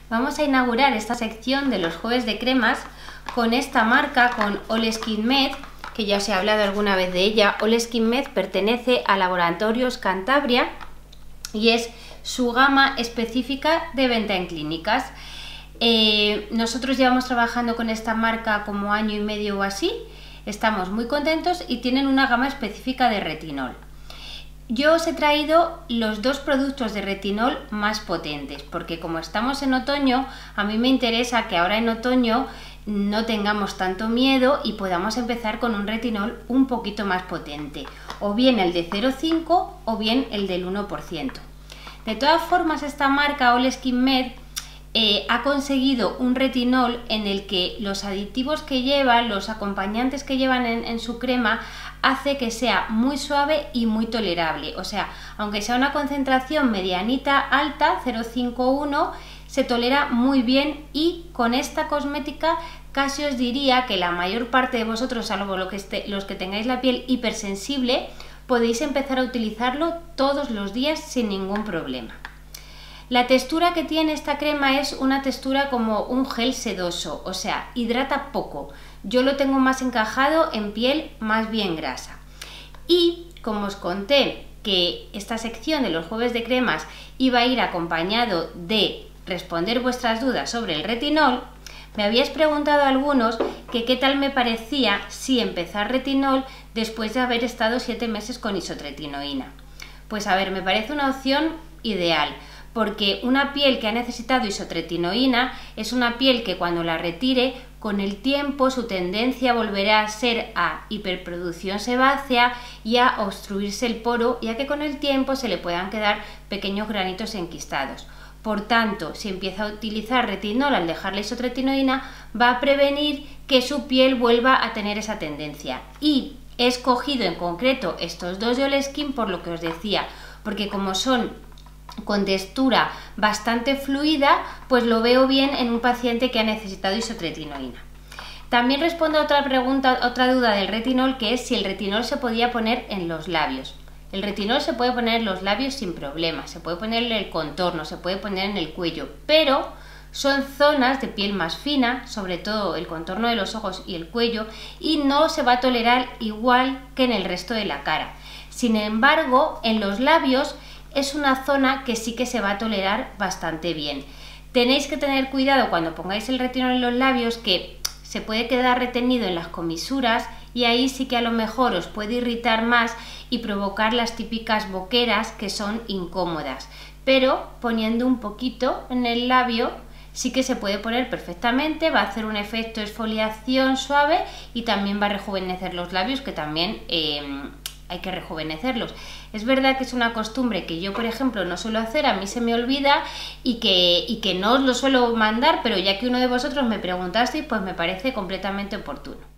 Vamos a inaugurar esta sección de los jueves de cremas con esta marca, con All Skin Med, que ya os he hablado alguna vez de ella. All Skin Med pertenece a Laboratorios Cantabria y es su gama específica de venta en clínicas. Nosotros llevamos trabajando con esta marca como año y medio o así, estamos muy contentos y tienen una gama específica de retinol. Yo os he traído los dos productos de retinol más potentes, porque como estamos en otoño, a mí me interesa que ahora en otoño no tengamos tanto miedo y podamos empezar con un retinol un poquito más potente, o bien el de 0,5 o bien el del 1%. De todas formas, esta marca All Skin Med ha conseguido un retinol en el que los aditivos que llevan, los acompañantes que llevan en su crema, hace que sea muy suave y muy tolerable. O sea, aunque sea una concentración medianita alta, 0,51, se tolera muy bien, y con esta cosmética casi os diría que la mayor parte de vosotros, salvo los que tengáis la piel hipersensible, podéis empezar a utilizarlo todos los días sin ningún problema. La textura que tiene esta crema es una textura como un gel sedoso, o sea, hidrata poco. Yo lo tengo más encajado en piel más bien grasa. Y como os conté que esta sección de los jueves de cremas iba a ir acompañado de responder vuestras dudas sobre el retinol, me habíais preguntado algunos que qué tal me parecía si empezar retinol después de haber estado 7 meses con isotretinoína. Pues a ver, me parece una opción ideal, porque una piel que ha necesitado isotretinoína es una piel que cuando la retire, con el tiempo su tendencia volverá a ser a hiperproducción sebácea y a obstruirse el poro, ya que con el tiempo se le puedan quedar pequeños granitos enquistados. Por tanto, si empieza a utilizar retinol al dejar la isotretinoína, va a prevenir que su piel vuelva a tener esa tendencia. Y he escogido en concreto estos dos de All Skin por lo que os decía, porque como son con textura bastante fluida, pues lo veo bien en un paciente que ha necesitado isotretinoína. También respondo a otra pregunta, otra duda del retinol, que es si el retinol se podía poner en los labios. El retinol se puede poner en los labios sin problema, se puede poner en el contorno, se puede poner en el cuello, pero son zonas de piel más fina, sobre todo el contorno de los ojos y el cuello, y no se va a tolerar igual que en el resto de la cara. Sin embargo, en los labios es una zona que sí que se va a tolerar bastante bien. Tenéis que tener cuidado cuando pongáis el retinol en los labios, que se puede quedar retenido en las comisuras y ahí sí que a lo mejor os puede irritar más y provocar las típicas boqueras que son incómodas. Pero poniendo un poquito en el labio sí que se puede poner perfectamente, va a hacer un efecto de exfoliación suave y también va a rejuvenecer los labios, que también hay que rejuvenecerlos. Es verdad que es una costumbre que yo, por ejemplo, no suelo hacer, a mí se me olvida y que no os lo suelo mandar, pero ya que uno de vosotros me preguntasteis, pues me parece completamente oportuno.